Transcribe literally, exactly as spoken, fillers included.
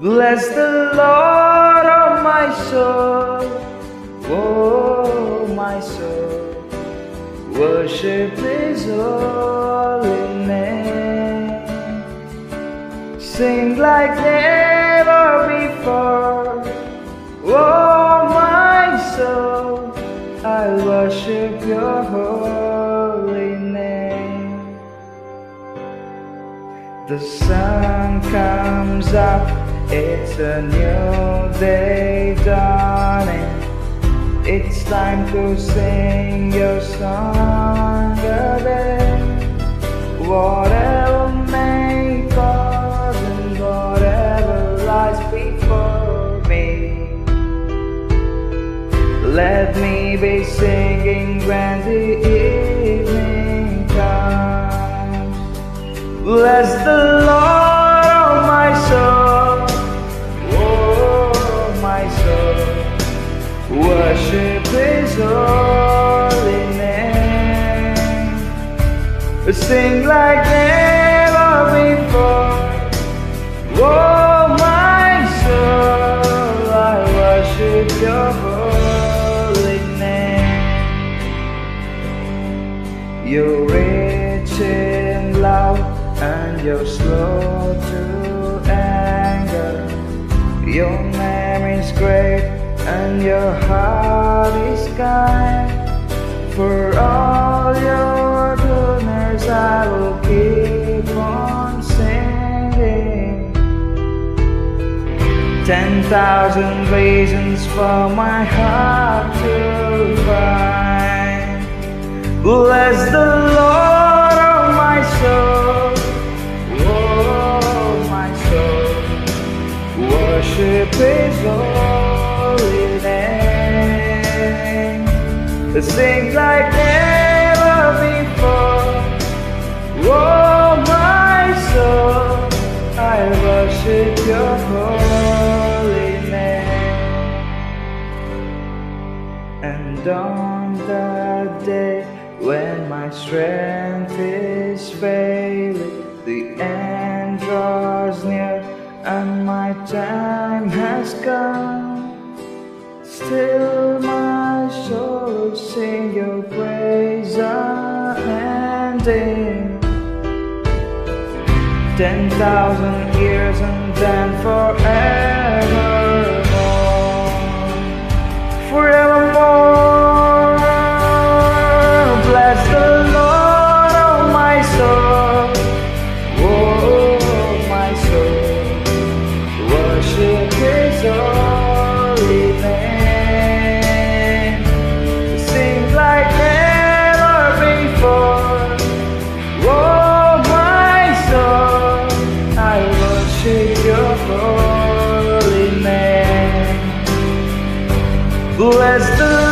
Bless the Lord, oh my soul, oh my soul, worship His holy name. Sing like never before, oh my soul, I worship Your holy name. The sun comes up, it's a new day dawning. It's time to sing Your song again. Whatever may cause and whatever lies before me, let me be singing when the evening comes. Bless the Lord, oh my soul, oh my soul, worship His holy name. Sing like never before, oh my soul, I worship Your holy name. You're rich in love and You're slow to anger. Your name is great and Your heart is kind. For all Your goodness I will keep on singing. Ten thousand reasons for my heart to find. Bless the Lord, oh my soul, oh my soul, worship His holy name. Sing like never before, oh my soul, I worship Your holy name. And on that day when my strength is failing, the end draws near and my time has come, still my soul will sing Your praise unending. Ten thousand years and then forevermore, forevermore. Bless the Lord, oh my soul, oh my soul, worship His holy name. Sing like never before, oh my soul, I worship Your holy name. Bless the